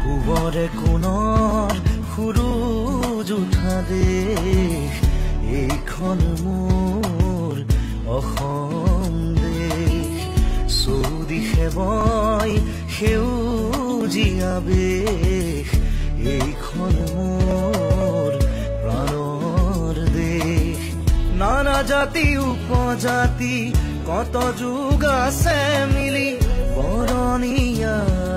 পুবৰে কোণৰ সুৰুজ উঠা দেশ এইখন মোৰ অসম দেশ। চৌদিশে বয় সেউজীয়া বেশ এইখন মোৰ প্ৰাণৰ দেশ। নানা জাতি উপজাতি কত যুগ আছে মিলি বৰণীয়া